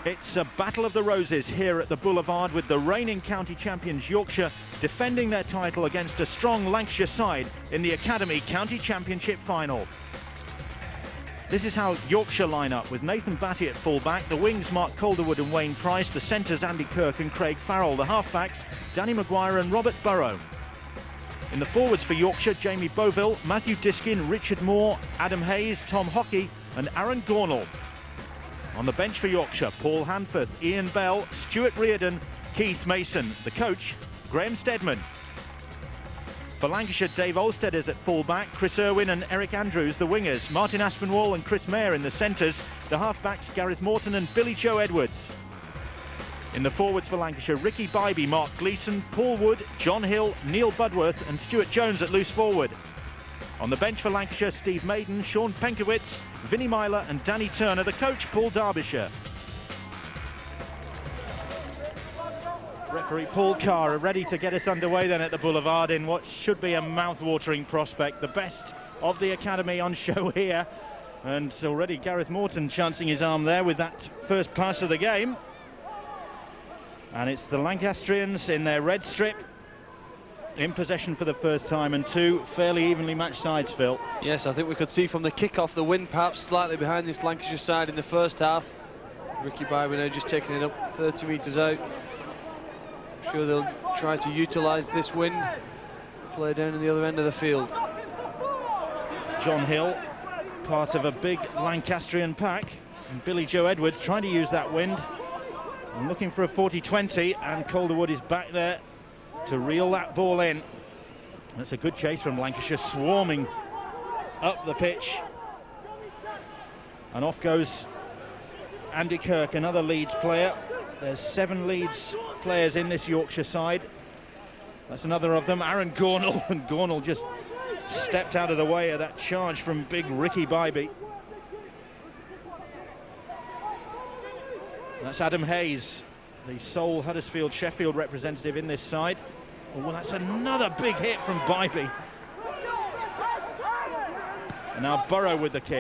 It's a battle of the roses here at the Boulevard, with the reigning county champions Yorkshire defending their title against a strong Lancashire side in the Academy County Championship final. This is how Yorkshire line up, with Nathan Batty at full-back, the wings Mark Calderwood and Wayne Price, the centres Andy Kirk and Craig Farrell, the half-backs Danny Mcguire and Robert Burrow. In the forwards for Yorkshire, Jamie Boville, Matthew Diskind, Richard Moore, Adam Hayes, Tom Hockey and Aaron Gornall. On the bench for Yorkshire, Paul Hanford, Ian Bell, Stuart Readon, Keith Mason. The coach, Graham Steadman. For Lancashire, Dave Olstead is at full-back, Chris Irwin and Eric Andrews, the wingers, Martin Aspinwall and Chris Mayer in the centres, the half-backs Gareth Morton and Billy Joe Edwards. In the forwards for Lancashire, Ricky Bybee, Mark Gleeson, Paul Wood, John Hill, Neil Budworth and Stuart Jones at loose forward. On the bench for Lancashire, Steve Maiden, Sean Penkowitz, Vinnie Myler and Danny Turner, the coach, Paul Derbyshire. Referee Paul Carr are ready to get us underway then at the Boulevard in what should be a mouth-watering prospect. The best of the Academy on show here. And already Gareth Morton chancing his arm there with that first pass of the game. And it's the Lancastrians in their red strip, in possession for the first time, and two fairly evenly matched sides, Phil. Yes, I think we could see from the kick-off the wind perhaps slightly behind this Lancashire side in the first half. Ricky Bybee now just taking it up 30 metres out. I'm sure they'll try to utilise this wind, play down in the other end of the field. It's John Hill, part of a big Lancastrian pack, and Billy Joe Edwards trying to use that wind and looking for a 40-20, and Calderwood is back there to reel that ball in. That's a good chase from Lancashire, swarming up the pitch. And off goes Andy Kirk, another Leeds player. There's 7 Leeds players in this Yorkshire side. That's another of them, Aaron Gornall, and Gornall just stepped out of the way of that charge from big Ricky Bybee. That's Adam Hayes, the sole Huddersfield-Sheffield representative in this side. Oh, well, that's another big hit from Bybee. And now Burrow with the kick.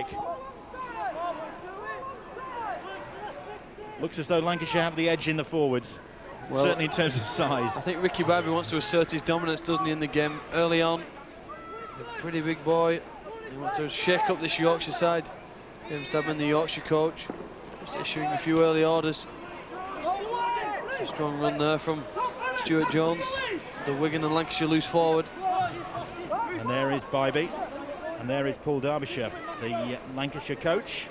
Looks as though Lancashire have the edge in the forwards, well, certainly in terms of size. I think Ricky Bybee wants to assert his dominance, doesn't he, in the game early on. He's a pretty big boy. He wants to shake up this Yorkshire side. Jim Steadman, the Yorkshire coach, just issuing a few early orders. It's a strong run there from Stuart Jones, the Wigan and Lancashire loose forward. And there is Bybee, and there is Paul Derbyshire, the Lancashire coach.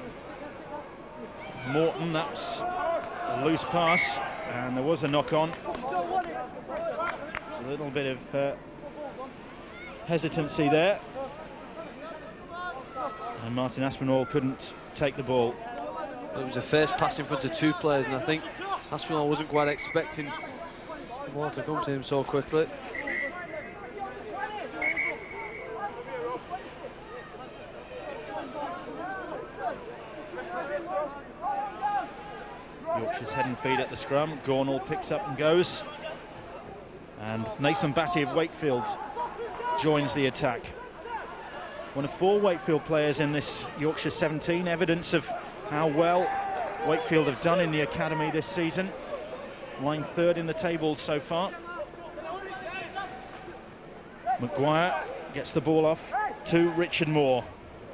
Morton, that's a loose pass, and there was a knock-on. A little bit of hesitancy there. And Martin Aspinwall couldn't take the ball. It was a first pass in front of 2 players, and I think Aspinwall wasn't quite expecting the ball to come to him so quickly. Yorkshire's head and feet at the scrum. Gornall picks up and goes. And Nathan Batty of Wakefield joins the attack. One of 4 Wakefield players in this Yorkshire 17, evidence of how well Wakefield have done in the academy this season. Lying 3rd in the table so far. Mcguire gets the ball off to Richard Moore.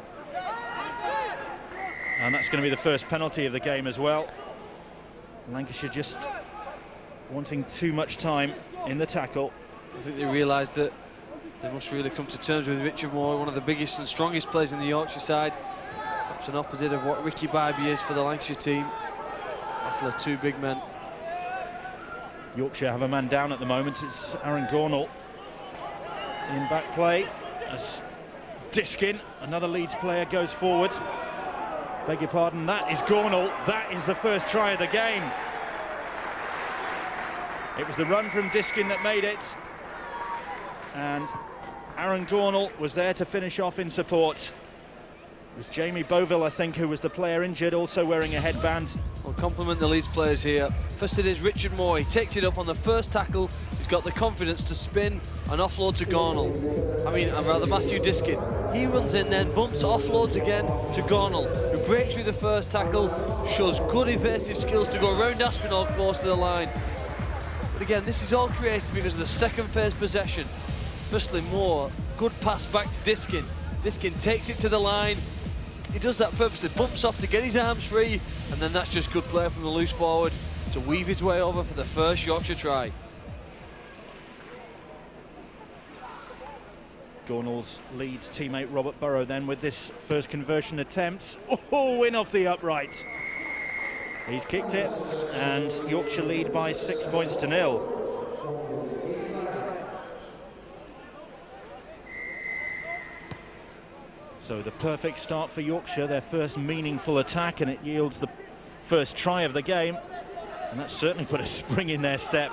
And that's going to be the first penalty of the game as well. Lancashire just wanting too much time in the tackle. I think they realised that they must really come to terms with Richard Moore, one of the biggest and strongest players in the Yorkshire side. Perhaps an opposite of what Ricky Bybee is for the Lancashire team. Battle of 2 big men. Yorkshire have a man down at the moment. It's Aaron Gornall in back play as Diskind, another Leeds player, goes forward. Beg your pardon, that is Gornall. That is the first try of the game. It was the run from Diskind that made it, and Aaron Gornall was there to finish off in support. It was Jamie Boville, I think, who was the player injured, also wearing a headband. We'll compliment the Leeds players here. First it is Richard Moore. He takes it up on the first tackle. He's got the confidence to spin and offload to Gornall. I mean, rather Matthew Diskind. He runs in then, bumps, offloads again to Gornall, who breaks through the first tackle, shows good evasive skills to go around Aspinwall close to the line. But again, this is all created because of the second phase possession. Firstly, Moore, good pass back to Diskind. Diskind takes it to the line. He does that purposely, bumps off to get his arms free, and then that's just good play from the loose forward to weave his way over for the first Yorkshire try. Gornall's leads teammate Robert Burrow then with this first conversion attempt. Oh, in off the upright. He's kicked it, and Yorkshire lead by 6 points to 0. So the perfect start for Yorkshire, their first meaningful attack, and it yields the first try of the game. And that's certainly put a spring in their step.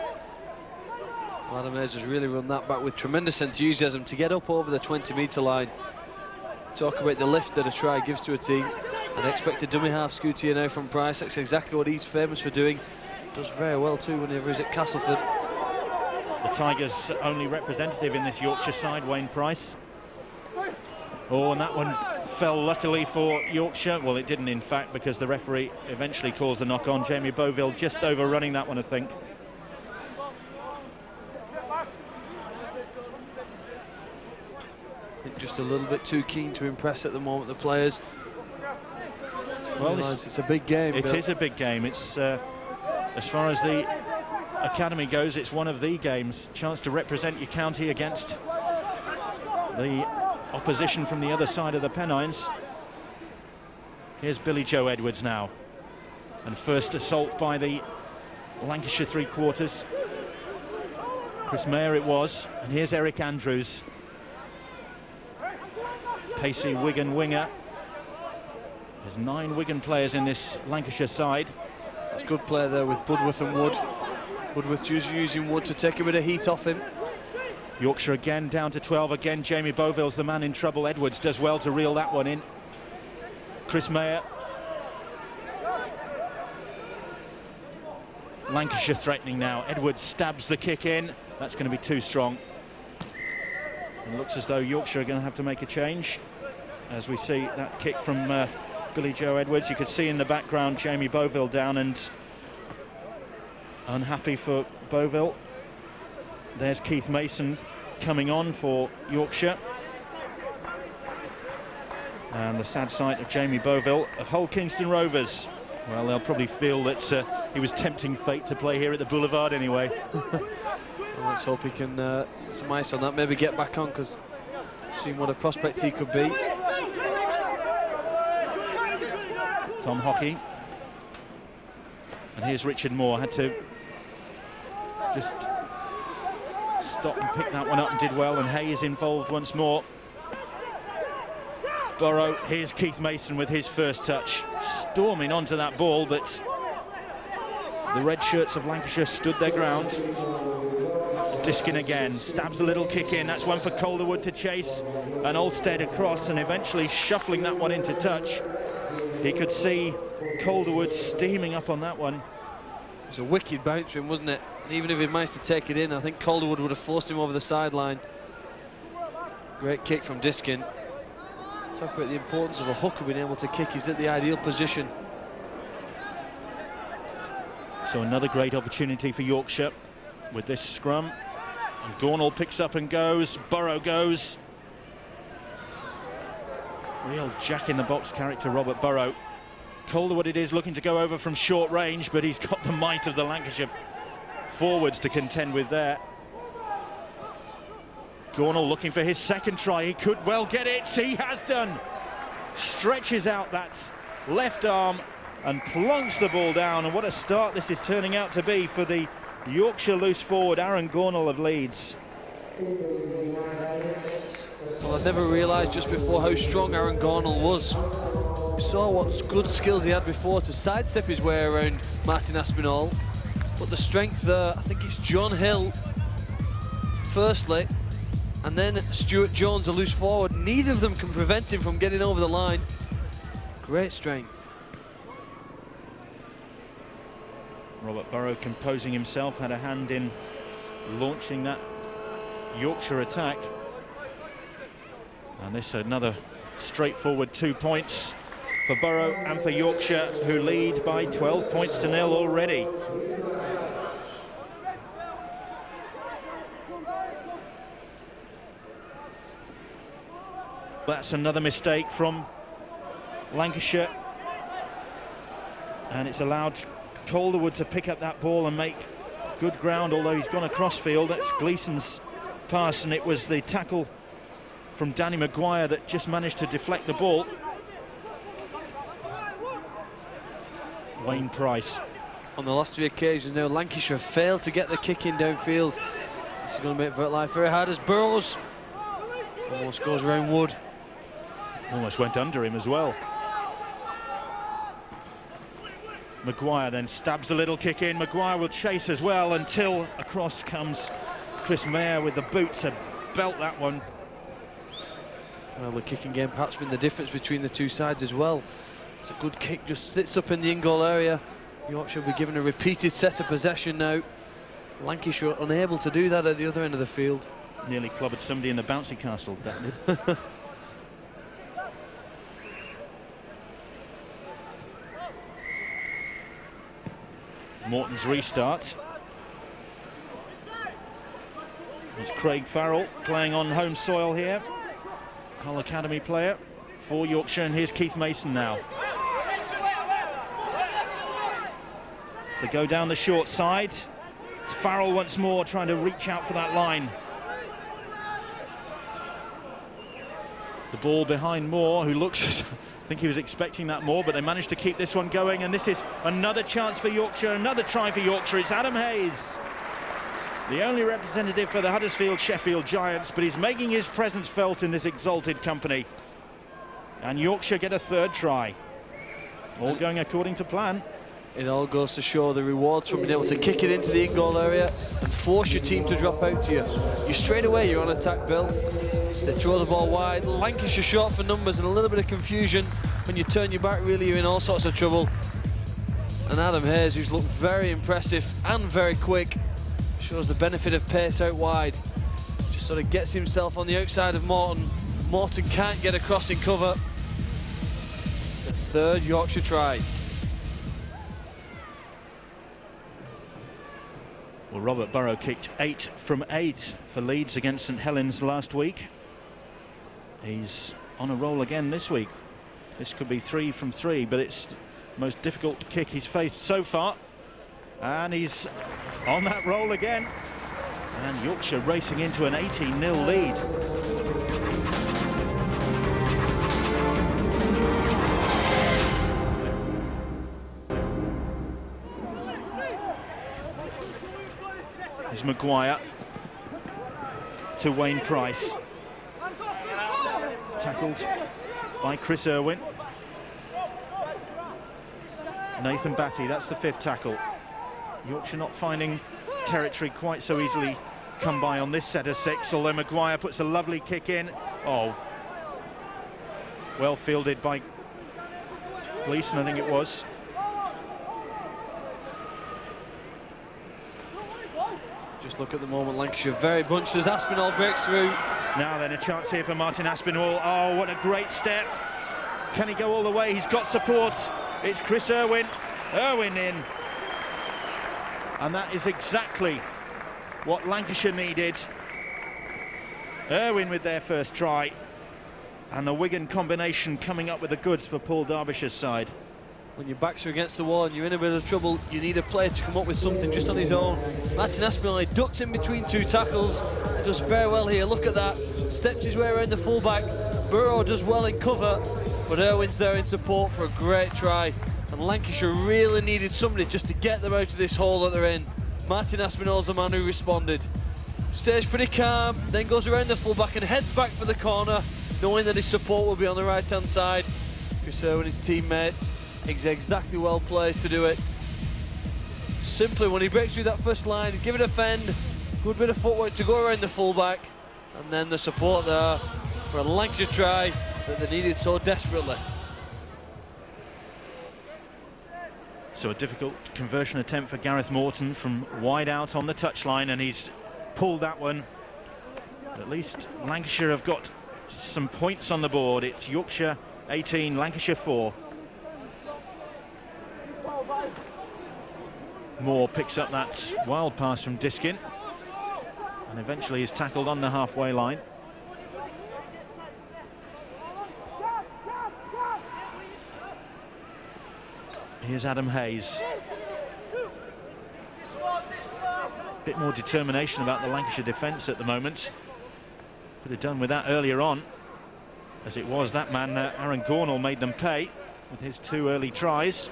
Adam Hayes has really run that back with tremendous enthusiasm to get up over the 20-metre line. Talk about the lift that a try gives to a team. And expect a dummy half scoot here now from Price. That's exactly what he's famous for doing. Does very well too whenever he's at Castleford. The Tigers' only representative in this Yorkshire side, Wayne Price. Oh, and that one fell luckily for Yorkshire. Well, it didn't in fact, because the referee eventually calls the knock on. Jamie Boville just overrunning that one, I think. Just a little bit too keen to impress at the moment, the players. Well, it's a big game. It is a big game. It's as far as the academy goes, it's one of the games. Chance to represent your county against the opposition from the other side of the Pennines. Here's Billy Joe Edwards now, and first assault by the Lancashire three-quarters. Chris Mayer it was, and here's Eric Andrews. Pacey Wigan winger. There's 9 Wigan players in this Lancashire side. It's good play there with Budworth and Wood. Budworth just using Wood to take a bit of heat off him. Yorkshire again down to 12. Again, Jamie Boville's the man in trouble. Edwards does well to reel that one in. Chris Mayer. Lancashire threatening now. Edwards stabs the kick in. That's going to be too strong. It looks as though Yorkshire are going to have to make a change. As we see that kick from Billy Joe Edwards. You could see in the background Jamie Boville down, and unhappy for Boville. There's Keith Mason coming on for Yorkshire. And the sad sight of Jamie Boville of Hull Kingston Rovers. Well, they'll probably feel that he was tempting fate to play here at the Boulevard anyway. Well, let's hope he can some ice on that, maybe get back on, because seeing what a prospect he could be. Tom Hockey. And here's Richard Moore. Had to just stop and pick that one up and did well, and Hayes involved once more. Burrow, here's Keith Mason with his first touch, storming onto that ball, but the red shirts of Lancashire stood their ground. Diskind again, stabs a little kick in. That's one for Calderwood to chase, and Olstead across, and eventually shuffling that one into touch. He could see Calderwood steaming up on that one. It was a wicked bounce for him, wasn't it? And even if he managed to take it in, I think Calderwood would have forced him over the sideline. Great kick from Diskind. Talk about the importance of a hooker being able to kick. He's at the ideal position. So another great opportunity for Yorkshire with this scrum. And Gornall picks up and goes. Burrow goes. Real jack-in-the-box character, Robert Burrow. Calderwood it is, looking to go over from short range, but he's got the might of the Lancashire forwards to contend with there. Gornall looking for his second try. He could well get it. He has done. Stretches out that left arm and plonks the ball down. And what a start this is turning out to be for the Yorkshire loose forward, Aaron Gornall of Leeds. Well, I'd never realised just before how strong Aaron Gornall was. We saw what good skills he had before to sidestep his way around Martin Aspinwall. But the strength there, I think it's John Hill firstly, and then Stuart Jones, a loose forward. Neither of them can prevent him from getting over the line. Great strength. Robert Burrow composing himself, had a hand in launching that Yorkshire attack. And this another straightforward 2 points. for Burrow and for Yorkshire, who lead by 12 points to 0 already. That's another mistake from Lancashire, and it's allowed Calderwood to pick up that ball and make good ground, although he's gone across field. That's Gleeson's pass, and it was the tackle from Danny Mcguire that just managed to deflect the ball. Wayne Price. On the last 3 occasions now, Lancashire failed to get the kick in downfield. This is going to make life very hard as Burrows almost goes around Wood. Almost went under him as well. Mcguire then stabs a little kick in. Mcguire will chase as well until across comes Chris Mayer with the boot to belt that one. Well, the kicking game perhaps been the difference between the two sides as well. It's a good kick, just sits up in the in-goal area. Yorkshire will be given a repeated set of possession now. Lancashire unable to do that at the other end of the field. Nearly clobbered somebody in the bouncy castle, that did. Morton's restart. It's Craig Farrell playing on home soil here. Hull Academy player for Yorkshire, and here's Keith Mason now. To go down the short side. It's Farrell once more trying to reach out for that line. The ball behind Moore, who looks... I think he was expecting that more, but they managed to keep this one going, and this is another chance for Yorkshire, another try for Yorkshire. It's Adam Hayes, the only representative for the Huddersfield-Sheffield Giants, but he's making his presence felt in this exalted company. And Yorkshire get a 3rd try. All going according to plan. It all goes to show the rewards from being able to kick it into the in-goal area and force your team to drop out to you. You straight away, you're on attack, Bill. They throw the ball wide. Lancashire short for numbers and a little bit of confusion. When you turn your back, really, you're in all sorts of trouble. And Adam Hayes, who's looked very impressive and very quick, shows the benefit of pace out wide. Just sort of gets himself on the outside of Morton. Morton can't get across in cover. It's the 3rd Yorkshire try. Well, Robert Burrow kicked 8 from 8 for Leeds against St Helens last week. He's on a roll again this week. This could be 3 from 3, but it's the most difficult kick he's faced so far. And he's on that roll again. And Yorkshire racing into an 18-0 lead. Is Mcguire to Wayne Price. Tackled by Chris Irwin. Nathan Batty, that's the 5th tackle. Yorkshire not finding territory quite so easily come by on this set of 6, although Mcguire puts a lovely kick in. Oh, well fielded by Gleeson, I think it was. Just look at the moment, Lancashire very bunched as Aspinwall breaks through. Now then, a chance here for Martin Aspinwall. Oh, what a great step. Can he go all the way? He's got support. It's Chris Irwin. Irwin in. And that is exactly what Lancashire needed. Irwin with their 1st try. And the Wigan combination coming up with the goods for Paul Derbyshire's side. When your backs are against the wall and you're in a bit of trouble, you need a player to come up with something just on his own. Martin Aspinwall ducks in between 2 tackles. He does very well here, look at that. Steps his way around the fullback. Burrow does well in cover, but Irwin's there in support for a great try. And Lancashire really needed somebody just to get them out of this hole that they're in. Martin Aspinwall's the man who responded. Stays pretty calm, then goes around the fullback and heads back for the corner, knowing that his support will be on the right-hand side. Chris Irwin, his teammates, he's exactly well placed to do it. Simply, when he breaks through that 1st line, give it a fend, good bit of footwork to go around the fullback, and then the support there for a Lancashire try that they needed so desperately. So a difficult conversion attempt for Gareth Morton from wide out on the touchline, and he's pulled that one. At least Lancashire have got some points on the board. It's Yorkshire 18, Lancashire 4. Moore picks up that wild pass from Diskind and eventually is tackled on the halfway line. Here's Adam Hayes. Bit more determination about the Lancashire defence at the moment. Could have done with that earlier on. As it was, that man, Aaron Gornall, made them pay with his 2 early tries.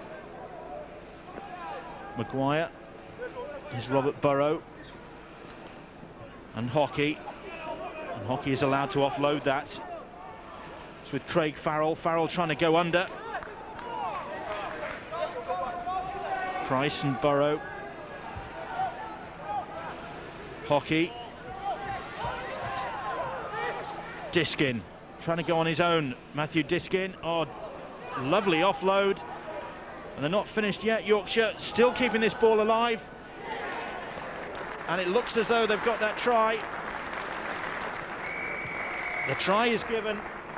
Mcguire. Here's Robert Burrow. And Hockey. And Hockey is allowed to offload that. It's with Craig Farrell. Farrell trying to go under. Price and Burrow. Hockey. Diskind trying to go on his own. Matthew Diskind. Oh, lovely offload. And they're not finished yet. Yorkshire still keeping this ball alive. And it looks as though they've got that try. The try is given.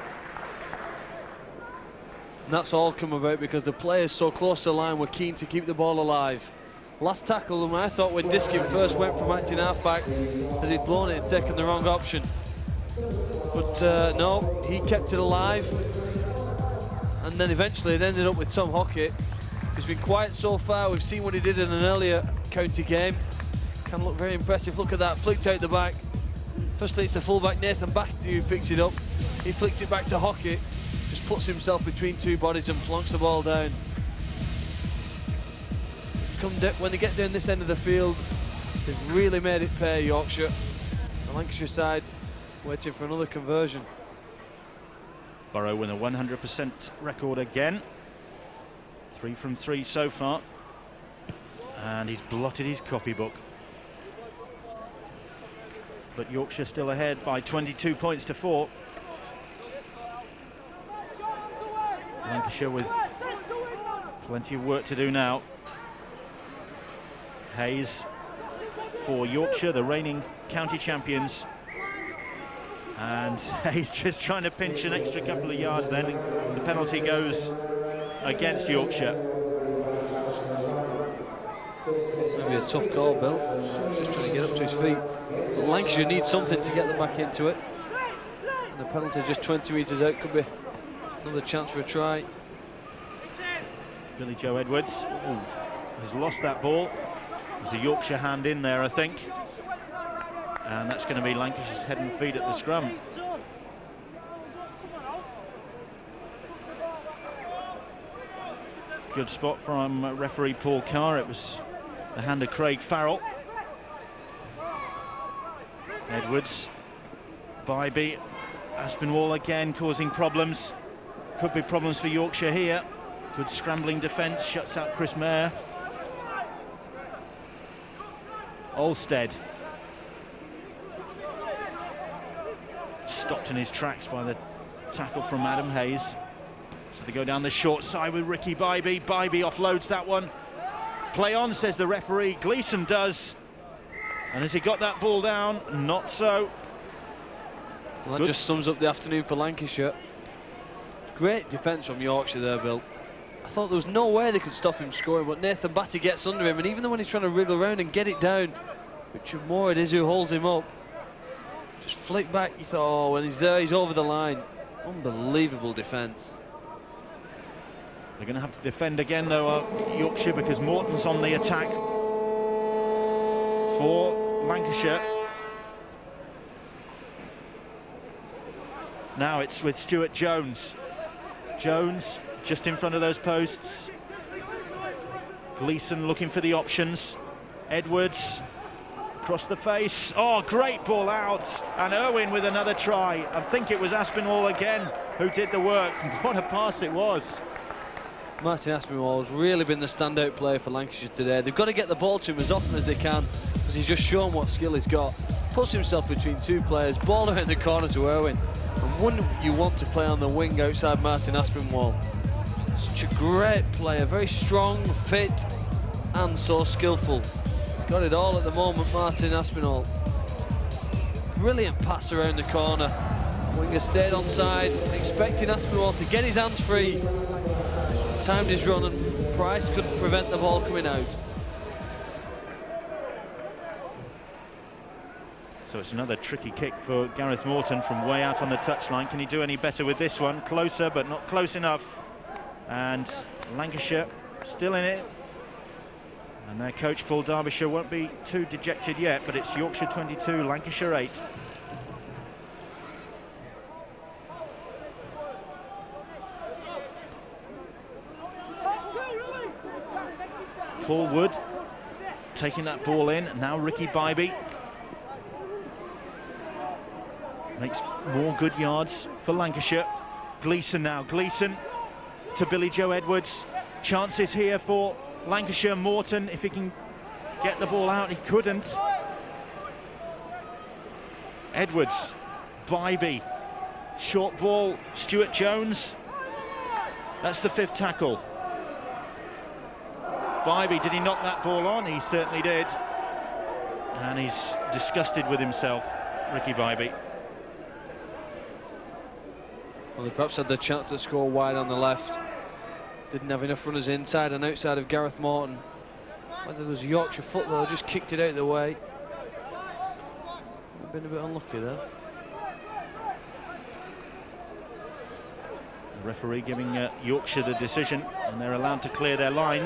And that's all come about because the players so close to the line were keen to keep the ball alive. Last tackle, I thought when Diskind first went from acting halfback that he'd blown it and taken the wrong option. But no, he kept it alive. And then eventually it ended up with Tom Hockey. He's been quiet so far. We've seen what he did in an earlier county game. Can look very impressive. Look at that, flicked out the back. Firstly, it's the fullback Nathan Batty who picks it up. He flicks it back to Hockey. Just puts himself between 2 bodies and plonks the ball down. When they get down this end of the field, they've really made it pay, Yorkshire. The Lancashire side waiting for another conversion. Burrow with a 100% record again. 3 from 3 so far. And he's blotted his copybook. But Yorkshire still ahead by 22 points to 4. Lancashire with plenty of work to do now. Hayes for Yorkshire, the reigning county champions. And Hayes just trying to pinch an extra couple of yards then. The penalty goes against Yorkshire. Maybe a tough call, Bill. Just trying to get up to his feet. But Lancashire needs something to get them back into it. And the penalty just 20 metres out could be another chance for a try. Billy Joe Edwards has lost that ball. There's a Yorkshire hand in there, I think. And that's going to be Lancashire's head and feet at the scrum. Good spot from referee Paul Carr. It was the hand of Craig Farrell. Edwards, Bybee, Aspinwall again causing problems. Could be problems for Yorkshire here. Good scrambling defence, shuts out Chris Mayer. Olstead. Stopped in his tracks by the tackle from Adam Hayes. So they go down the short side with Ricky Bybee. Bybee offloads that one. Play on, says the referee. Gleeson does. And has he got that ball down? Not so. Well, that just sums up the afternoon for Lancashire. Great defence from Yorkshire there, Bill. I thought there was no way they could stop him scoring, but Nathan Batty gets under him, and even though when he's trying to wriggle around and get it down, Richard Moore it is who holds him up. Just flick back, you thought, oh, when he's there, he's over the line. Unbelievable defence. They're going to have to defend again, though, Yorkshire, because Morton's on the attack for Lancashire. Now it's with Stuart Jones. Jones just in front of those posts. Gleeson looking for the options. Edwards across the face. Oh, great ball out. And Irwin with another try. I think it was Aspinwall again who did the work. What a pass it was. Martin Aspinwall has really been the standout player for Lancashire today. They've got to get the ball to him as often as they can because he's just shown what skill he's got. Puts himself between 2 players, ball around the corner to Irwin. And wouldn't you want to play on the wing outside Martin Aspinwall? Such a great player, very strong, fit, and so skillful. He's got it all at the moment, Martin Aspinwall. Brilliant pass around the corner. Winger stayed on side, expecting Aspinwall to get his hands free. Timed his run and Price couldn't prevent the ball coming out. So it's another tricky kick for Gareth Morton from way out on the touchline. Can he do any better with this one? Closer, but not close enough. And Lancashire still in it. And their coach, Paul Derbyshire, won't be too dejected yet, but it's Yorkshire 22, Lancashire 8. Paul Wood taking that ball in. Now Ricky Bybee makes more good yards for Lancashire. Gleeson now. Gleeson to Billy Joe Edwards. Chances here for Lancashire. Morton, if he can get the ball out, he couldn't. Edwards, Bybee, short ball, Stuart Jones. That's the 5th tackle. Bybee, did he knock that ball on? He certainly did. And he's disgusted with himself, Ricky Bybee. Well, they perhaps had the chance to score wide on the left. Didn't have enough runners inside and outside of Gareth Morton. Whether there was a Yorkshire foot though, just kicked it out of the way. Been a bit unlucky there. The referee giving Yorkshire the decision, and they're allowed to clear their lines.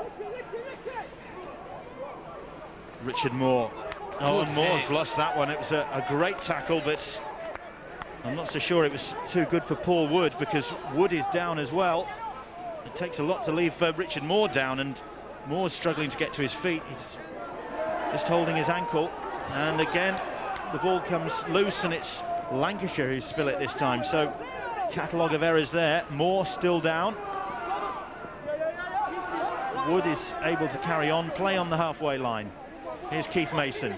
Richard Moore. Oh, and Moore's lost that one. It was a great tackle, but I'm not so sure it was too good for Paul Wood, because Wood is down as well. It takes a lot to leave Richard Moore down, and Moore's struggling to get to his feet. He's just holding his ankle, and again the ball comes loose, and it's Lancashire who spill it this time. So catalogue of errors there. Moore still down. Wood is able to carry on, play on the halfway line. Here's Keith Mason.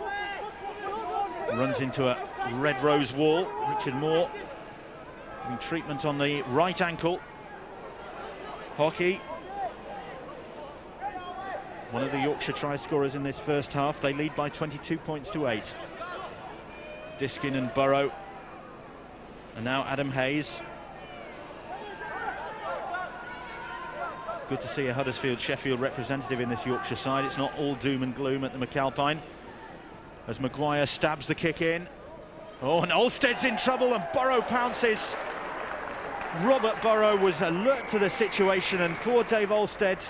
Runs into a red rose wall. Richard Moore having treatment on the right ankle. Hockey, one of the Yorkshire try scorers in this first half. They lead by 22 points to 8. Diskind and Burrow. And now Adam Hayes. Good to see a Huddersfield-Sheffield representative in this Yorkshire side. It's not all doom and gloom at the McAlpine. As Mcguire stabs the kick in. Oh, and Olsted's in trouble, and Burrow pounces. Robert Burrow was alert to the situation, and poor Dave Olsted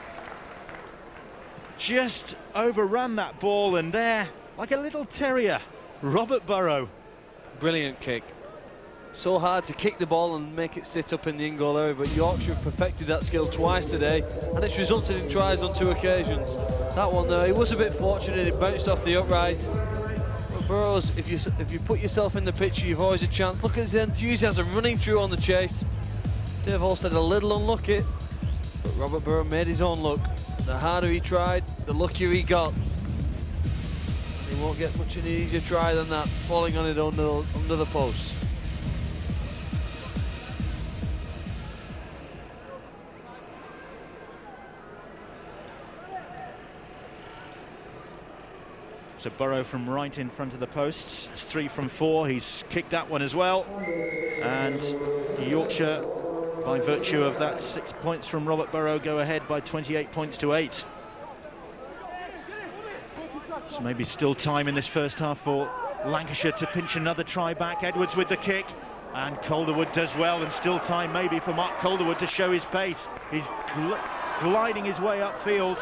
just overran that ball, and there, like a little terrier, Robert Burrow. Brilliant kick. So hard to kick the ball and make it sit up in the in-goal area, but Yorkshire have perfected that skill twice today, and it's resulted in tries on 2 occasions. That one though, he was a bit fortunate, it bounced off the upright. But Burrows, if you put yourself in the picture, you've always a chance. Look at his enthusiasm running through on the chase. Dave Olsted a little unlucky, but Robert Burrow made his own luck. The harder he tried, the luckier he got. He won't get much an easier try than that, falling on it under the post. So Burrow from right in front of the posts. It's 3 from 4. He's kicked that one as well. And Yorkshire, by virtue of that 6 points from Robert Burrow, go ahead by 28 points to 8. So maybe still time in this first half for Lancashire to pinch another try back. Edwards with the kick, and Calderwood does well, and still time maybe for Mark Calderwood to show his pace. He's gliding his way upfield.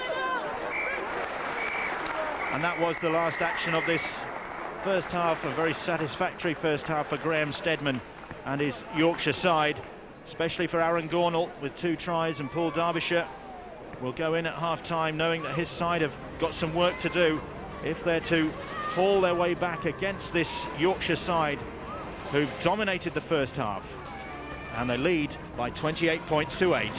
And that was the last action of this first half, a very satisfactory first half for Graham Steadman and his Yorkshire side, especially for Aaron Gornall with 2 tries, and Paul Derbyshire will go in at half-time knowing that his side have got some work to do if they're to haul their way back against this Yorkshire side who've dominated the first half. And they lead by 28 points to 8.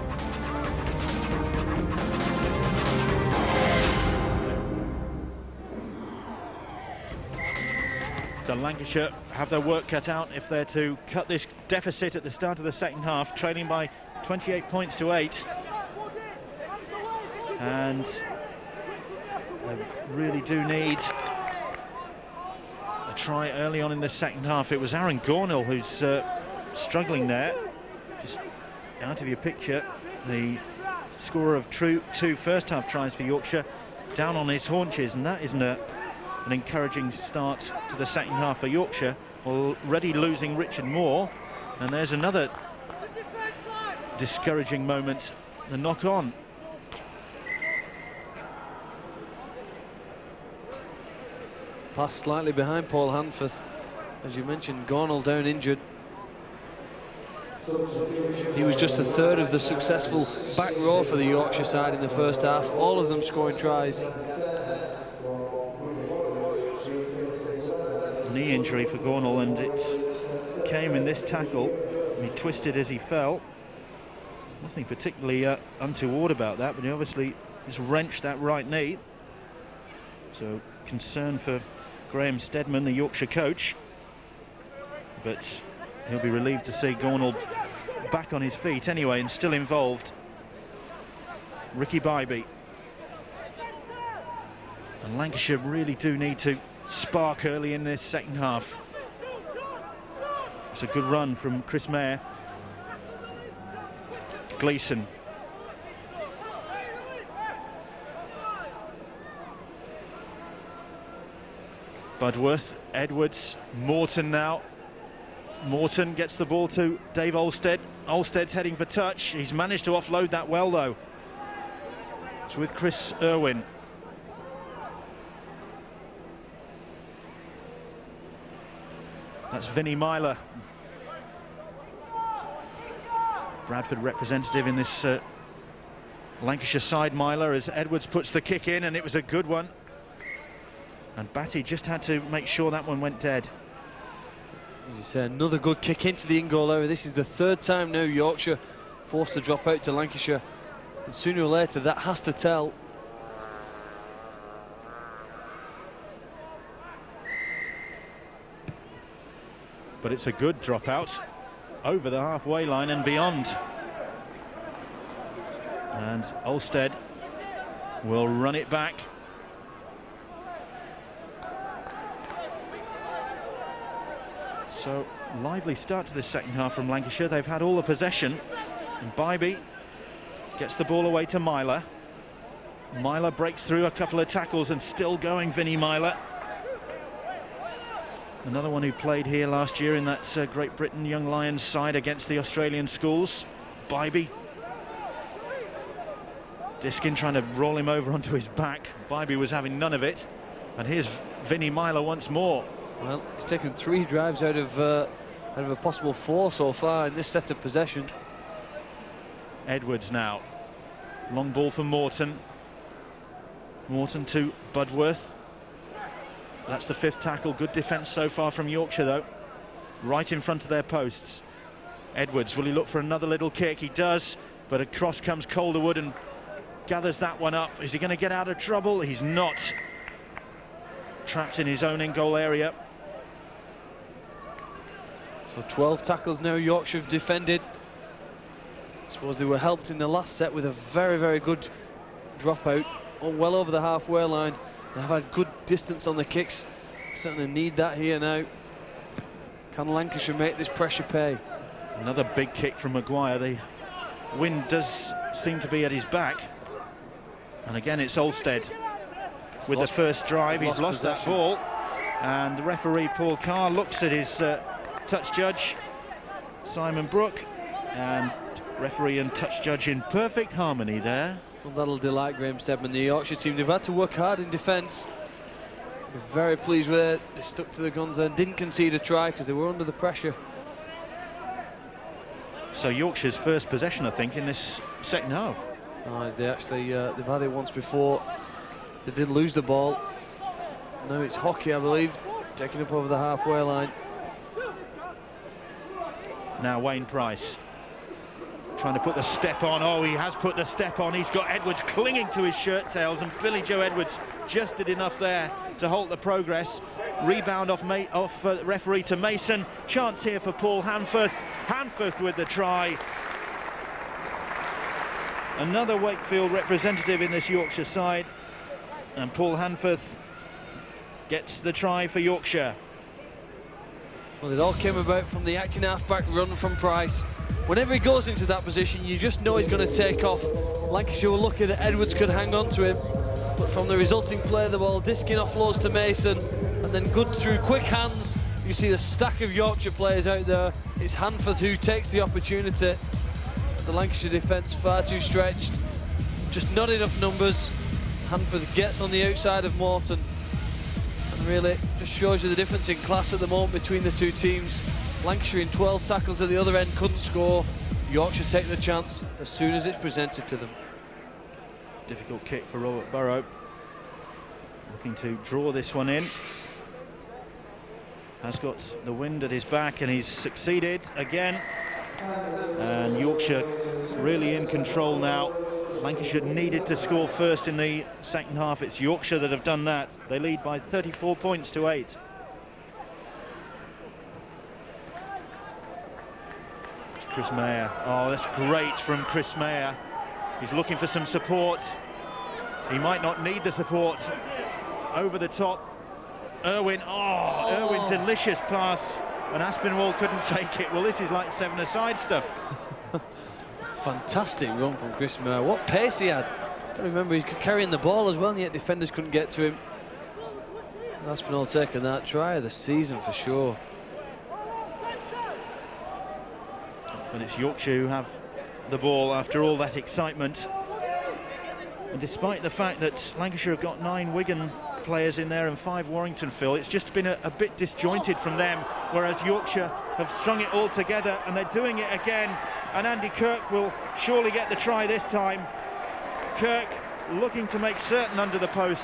So Lancashire have their work cut out if they're to cut this deficit at the start of the second half, trailing by 28 points to 8. And they really do need a try early on in the second half. It was Aaron Gornall who's struggling there, just out of your picture, the scorer of two first-half tries for Yorkshire, down on his haunches, and that isn't an encouraging start to the second half for Yorkshire, already losing Richard Moore, and there's another discouraging moment, the knock-on. Pass slightly behind Paul Hanforth. As you mentioned, Gornall down injured. He was just a third of the successful back row for the Yorkshire side in the first half, all of them scoring tries. Knee injury for Gornall, and it came in this tackle. He twisted as he fell. Nothing particularly untoward about that, but he obviously just wrenched that right knee. So concern for Graham Steadman, the Yorkshire coach, but he'll be relieved to see Gornall back on his feet anyway and still involved. Ricky Bybee. And Lancashire really do need to spark early in this second half. It's a good run from Chris Mayer. Gleeson. Budworth, Edwards, Morton now. Morton gets the ball to Dave Olstead. Olstead's heading for touch. He's managed to offload that well, though. It's with Chris Irwin. That's Vinnie Myler. Bradford representative in this Lancashire side, Myler, as Edwards puts the kick in, and it was a good one. And Batty just had to make sure that one went dead. As you say, another good kick into the in-goal area. This is the third time now Yorkshire forced to drop out to Lancashire, and sooner or later that has to tell. But it's a good dropout over the halfway line and beyond. And Olstead will run it back. So, lively start to this second half from Lancashire. They've had all the possession. And Bybee gets the ball away to Myler. Myler breaks through a couple of tackles and still going, Vinnie Myler. Another one who played here last year in that Great Britain Young Lions side against the Australian schools. Bybee. Diskind trying to roll him over onto his back. Bybee was having none of it. And here's Vinnie Myler once more. Well, he's taken 3 drives out of a possible 4 so far in this set of possession. Edwards now. Long ball for Morton. Morton to Budworth. That's the 5th tackle. Good defence so far from Yorkshire, though. Right in front of their posts. Edwards, will he look for another little kick? He does, but across comes Calderwood and gathers that one up. Is he going to get out of trouble? He's not. Trapped in his own in-goal area. So 12 tackles now Yorkshire have defended. I suppose they were helped in the last set with a very, very good dropout, well over the halfway line. They've had good distance on the kicks. Certainly need that here now. Can Lancashire make this pressure pay? Another big kick from Mcguire. The wind does seem to be at his back. And again, it's Olstead with the first drive. He's lost that ball. And the referee, Paul Carr, looks at his touch judge, Simon Brooke. And referee and touch judge in perfect harmony there. Well, that'll delight Graham Steadman. The Yorkshire team, they've had to work hard in defence. We're very pleased with it. They stuck to the guns there and didn't concede a try because they were under the pressure. So Yorkshire's first possession, I think, in this second half. Oh, they actually, they've had it once before. They did lose the ball. Now it's Hockey, I believe, taking up over the halfway line. Now Wayne Price. Trying to put the step on. Oh, he has put the step on. He's got Edwards clinging to his shirt tails, and Billy Joe Edwards just did enough there to halt the progress. Rebound off referee to Mason. Chance here for Paul Hanforth. Hanforth with the try. Another Wakefield representative in this Yorkshire side, and Paul Hanforth gets the try for Yorkshire. Well, it all came about from the acting half-back run from Price. whenever he goes into that position, you just know he's going to take off. Lancashire were lucky that Edwards could hang on to him, but from the resulting play of the ball, Diskind offloads to Mason, and then good through quick hands. You see a stack of Yorkshire players out there. It's Hanford who takes the opportunity. The Lancashire defence far too stretched, just not enough numbers. Hanford gets on the outside of Morton, and really just shows you the difference in class at the moment between the two teams. Lancashire in 12 tackles at the other end couldn't score. Yorkshire take the chance as soon as it's presented to them. Difficult kick for Robert Burrow, looking to draw this one in. Has got the wind at his back and he's succeeded again. And Yorkshire really in control now. Lancashire needed to score first in the second half. It's Yorkshire that have done that. They lead by 34 points to 8. Chris Mayer. Oh, that's great from Chris Mayer. He's looking for some support. He might not need the support. Over the top. Irwin. Oh, Irwin, delicious pass. And Aspinwall couldn't take it. Well, this is like seven-a-side stuff. Fantastic run from Chris Mayer. What pace he had. Got to remember, he's carrying the ball as well, and yet defenders couldn't get to him. And Aspinwall taking that try of the season for sure. And it's Yorkshire who have the ball after all that excitement. And despite the fact that Lancashire have got 9 Wigan players in there and 5 Warrington, Phil, it's just been a bit disjointed from them, whereas Yorkshire have strung it all together, and they're doing it again. And Andy Kirk will surely get the try this time. Kirk looking to make certain under the posts.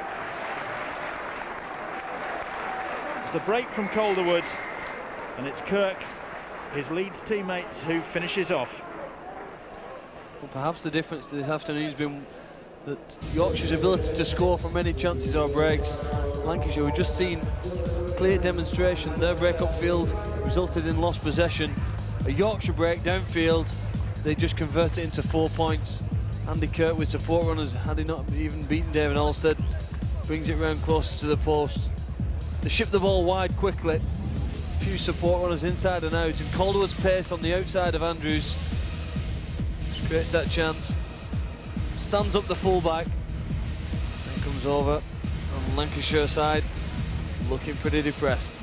It's the break from Calderwood, and it's Kirk, his Leeds teammates, who finishes off. Well, perhaps the difference this afternoon has been that Yorkshire's ability to score from any chances or breaks. Lancashire, we've just seen clear demonstration. Their break upfield resulted in lost possession. A Yorkshire break downfield, they just convert it into 4 points. Andy Kirk with support runners, had he not even beaten David Alstead, brings it round closer to the post. They ship the ball wide quickly. A few support runners inside and out, and Calderwood's pace on the outside of Andrews just creates that chance. Stands up the fullback, and comes over on the Lancashire side, looking pretty depressed.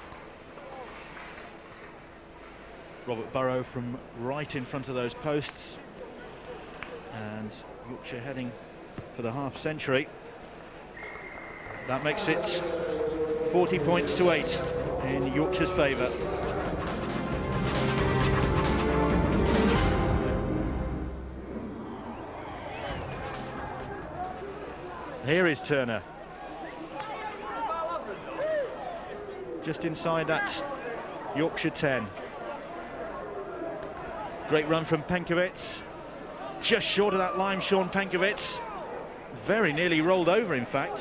Robert Burrow from right in front of those posts, and Yorkshire heading for the half century. That makes it 40 points to 8 in Yorkshire's favour. Here is Turner. Just inside that Yorkshire 10. Great run from Penkovic. Just short of that line, Sean Penkovic. Very nearly rolled over, in fact.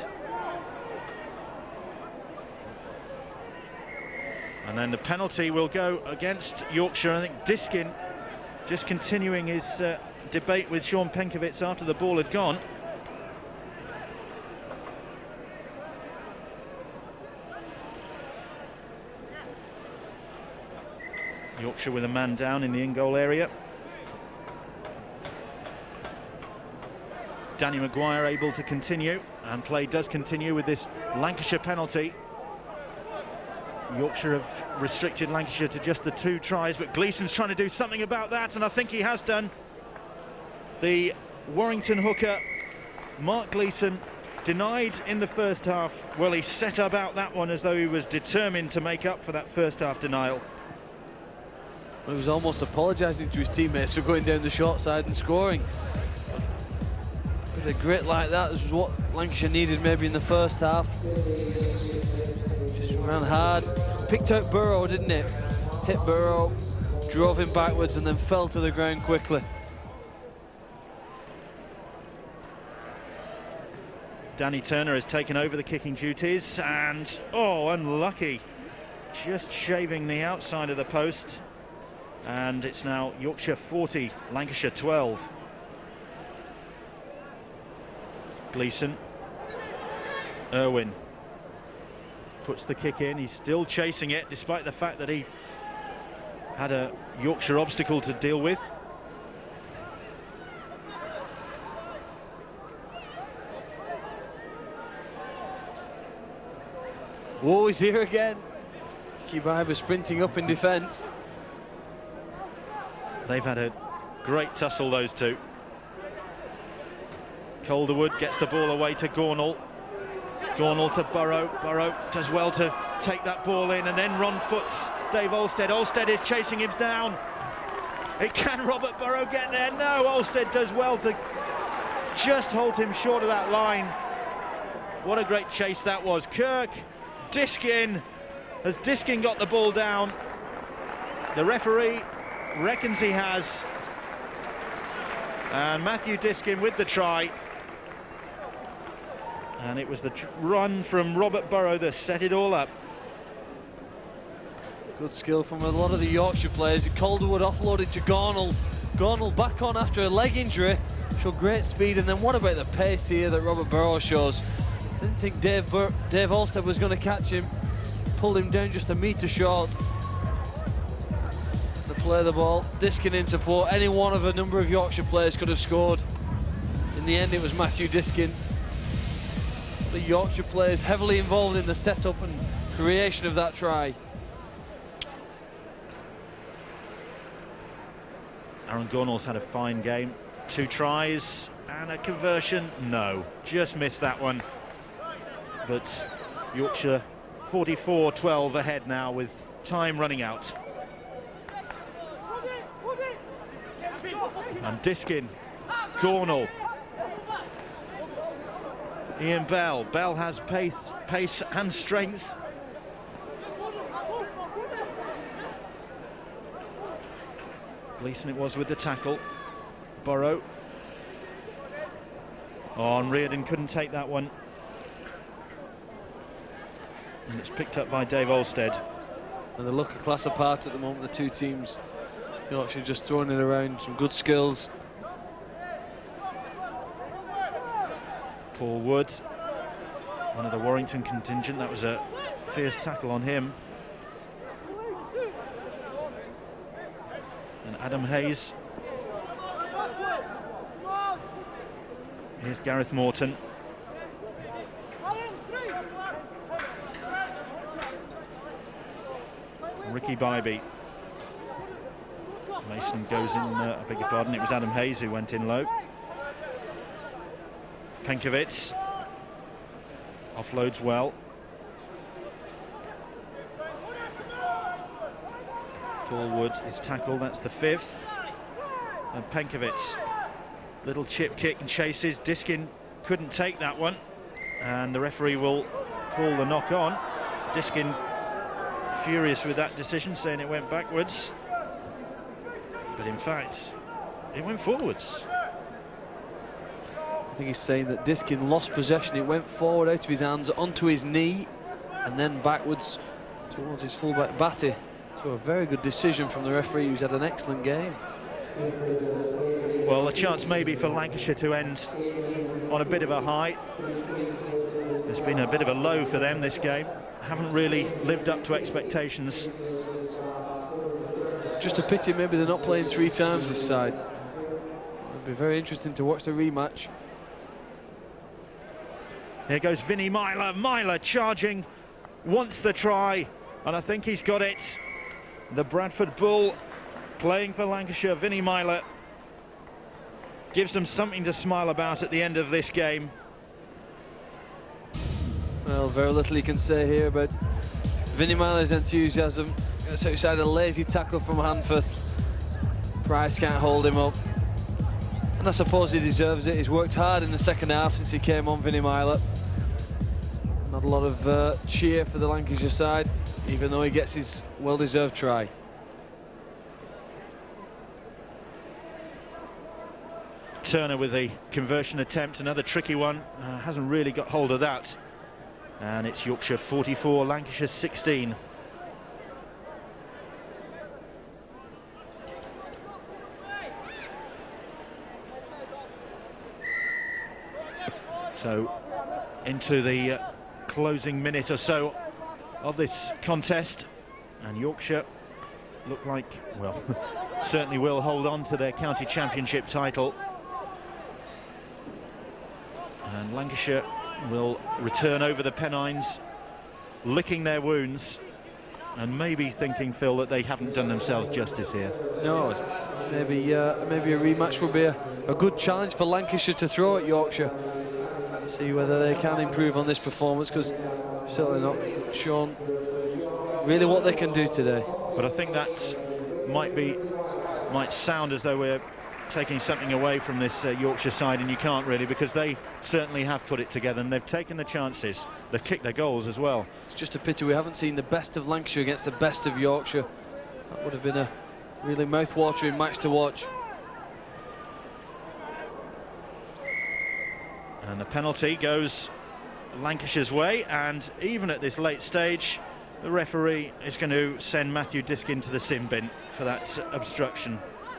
And then the penalty will go against Yorkshire. I think Diskind just continuing his debate with Sean Penkovic after the ball had gone. Yorkshire with a man down in the in-goal area. Danny Mcguire able to continue, and play does continue with this Lancashire penalty. Yorkshire have restricted Lancashire to just the 2 tries, but Gleeson's trying to do something about that, and I think he has done. The Warrington hooker, Mark Gleeson, denied in the first half. Well, he set about that one as though he was determined to make up for that first half denial. He was almost apologising to his teammates for going down the short side and scoring. With a grit like that, this was what Lancashire needed maybe in the first half. Just ran hard, picked out Burrow, didn't it? Hit Burrow, drove him backwards and then fell to the ground quickly. Danny Turner has taken over the kicking duties, and oh, unlucky, just shaving the outside of the post. And it's now Yorkshire 40, Lancashire 12. Gleeson. Irwin puts the kick in. He's still chasing it, despite the fact that he had a Yorkshire obstacle to deal with. Whoa, he's here again. Mcguire sprinting up in defence. They've had a great tussle, those two. Calderwood gets the ball away to Gornall. Gornall to Burrow. Burrow does well to take that ball in and then run foots Dave Olstead. Olstead is chasing him down. Can Robert Burrow get there? No, Olstead does well to just hold him short of that line. What a great chase that was. Kirk, Diskind. Has Diskind got the ball down? The referee reckons he has. And Matthew Diskind with the try. And it was the run from Robert Burrow that set it all up. Good skill from a lot of the Yorkshire players. Calderwood offloaded to Gornall. Gornall back on after a leg injury. Showed great speed, and then what about the pace here that Robert Burrow shows? Didn't think Dave Olstead was going to catch him. Pulled him down just a metre short. To play the ball, Diskind in support. Any one of a number of Yorkshire players could have scored. In the end, it was Matthew Diskind. The Yorkshire players heavily involved in the setup and creation of that try. Aaron Gornall's had a fine game. 2 tries and a conversion. No, just missed that one. But Yorkshire 44-12 ahead now with time running out. And Diskind, Gornall. Ian Bell. Bell has pace and strength. Gleeson it was with the tackle. Burrow. Oh, and Readon couldn't take that one. And it's picked up by Dave Olstead. And they look a class apart at the moment, the two teams. Yorkshire just throwing it around, some good skills. Paul Wood, one of the Warrington contingent. That was a fierce tackle on him. And Adam Hayes. Here's Gareth Morton. Ricky Bybee. Mason goes in, I beg your pardon, it was Adam Hayes who went in low. Penkovic offloads well. Paul Wood is tackled, that's the 5th. And Penkovic, little chip kick and chases. Diskind couldn't take that one, and the referee will call the knock on. Diskind furious with that decision, saying it went backwards, but in fact it went forwards. I think he's saying that Diskind lost possession. It went forward out of his hands onto his knee and then backwards towards his fullback Batty. So a very good decision from the referee, who's had an excellent game. Well, a chance maybe for Lancashire to end on a bit of a high. There's been a bit of a low for them this game. Haven't really lived up to expectations. Just a pity maybe they're not playing 3 times this side. It'll be very interesting to watch the rematch. Here goes Vinnie Myler. Myler charging, wants the try, and I think he's got it. The Bradford Bull playing for Lancashire. Vinnie Myler gives them something to smile about at the end of this game. Well, very little you can say here about Vinnie Myler's enthusiasm. It's outside a lazy tackle from Hanforth. Price can't hold him up. And I suppose he deserves it. He's worked hard in the second half since he came on, Vinnie Myler. Not a lot of cheer for the Lancashire side, even though he gets his well-deserved try. Turner with the conversion attempt, another tricky one. Hasn't really got hold of that. And it's Yorkshire 44, Lancashire 16. So into the closing minute or so of this contest, and Yorkshire look like, well, certainly will hold on to their county championship title. And Lancashire will return over the Pennines, licking their wounds, and maybe thinking, Phil, that they haven't done themselves justice here. No, maybe a rematch would be a good challenge for Lancashire to throw at Yorkshire. See whether they can improve on this performance, because certainly not shown really what they can do today. But I think that might sound as though we're taking something away from this Yorkshire side, and you can't really, because they certainly have put it together and they've taken the chances. They've kicked their goals as well. It's just a pity we haven't seen the best of Lancashire against the best of Yorkshire. That would have been a really mouth-watering match to watch. And the penalty goes Lancashire's way, and even at this late stage, the referee is going to send Matthew Diskind to the sin bin for that obstruction.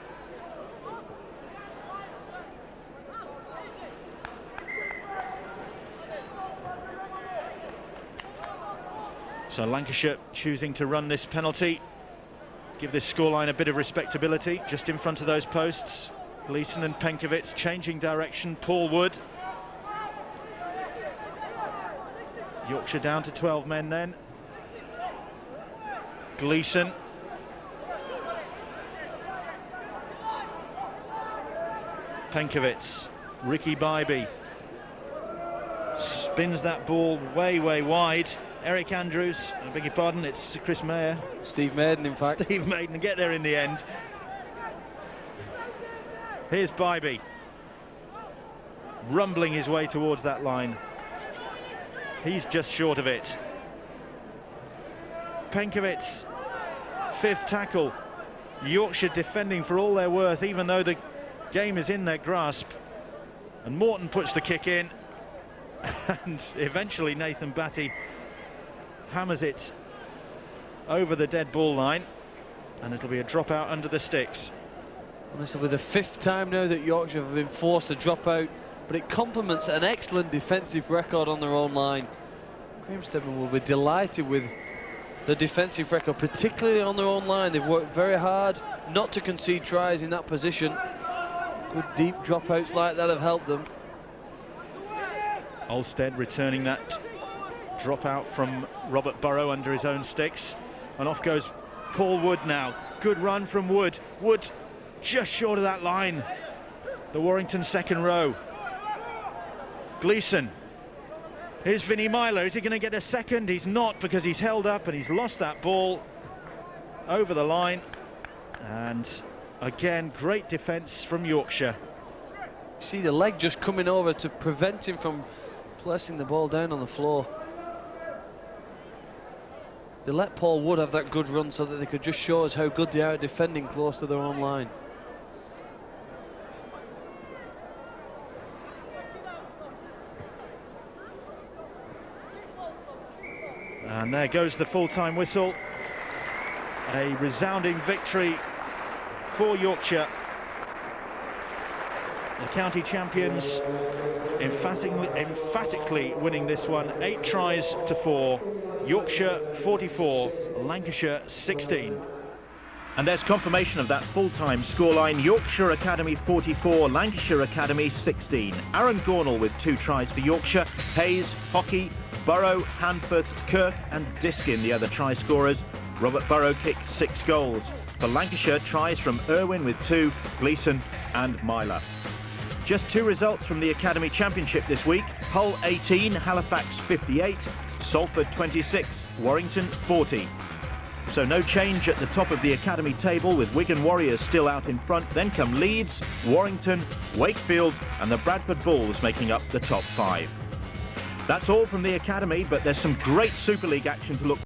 So Lancashire choosing to run this penalty, give this scoreline a bit of respectability, just in front of those posts. Gleeson and Penkovic changing direction. Paul Wood. Yorkshire down to 12 men then. Gleeson. Penkovic. Ricky Bybee. Spins that ball way, way wide. Eric Andrews, I beg your pardon, it's Chris Mayer. Steve Maiden, in fact. Steve Maiden, get there in the end. Here's Bybee, rumbling his way towards that line. He's just short of it. Penkovic, fifth tackle. Yorkshire defending for all they're worth, even though the game is in their grasp. And Morton puts the kick in, and eventually Nathan Batty hammers it over the dead ball line, and it'll be a drop out under the sticks. And this will be the fifth time now that Yorkshire have been forced to drop out, but it complements an excellent defensive record on their own line. Graham Stedman will be delighted with the defensive record, particularly on their own line. They've worked very hard not to concede tries in that position. Good deep dropouts like that have helped them. Olstead returning that drop out from Robert Burrow under his own sticks, and off goes Paul Wood now. Good run from Wood. Wood just short of that line. The Warrington second row. Gleeson. Here's Vinnie Myler. Is he going to get a second? He's not, because he's held up and he's lost that ball over the line. And again, great defence from Yorkshire. See the leg just coming over to prevent him from placing the ball down on the floor. They let Paul Wood have that good run so that they could just show us how good they are at defending close to their own line. And there goes the full-time whistle. A resounding victory for Yorkshire. The county champions emphatically winning this one, 8 tries to 4. Yorkshire 44, Lancashire 16. And there's confirmation of that full-time scoreline. Yorkshire Academy 44, Lancashire Academy 16. Aaron Gornall with 2 tries for Yorkshire. Hayes, Hockey, Burrow, Hanforth, Kirk and Diskin, the other try scorers. Robert Burrow kicked 6 goals. For Lancashire, tries from Irwin with 2, Gleeson and Myler. Just 2 results from the Academy Championship this week. Hull 18, Halifax 58, Salford 26, Warrington 40. So no change at the top of the Academy table, with Wigan Warriors still out in front. Then come Leeds, Warrington, Wakefield and the Bradford Bulls making up the top 5. That's all from the Academy, but there's some great Super League action to look